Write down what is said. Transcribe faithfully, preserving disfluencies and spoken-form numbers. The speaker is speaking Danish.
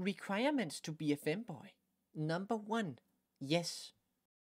Requirements to be a femboy. Number one. Yes.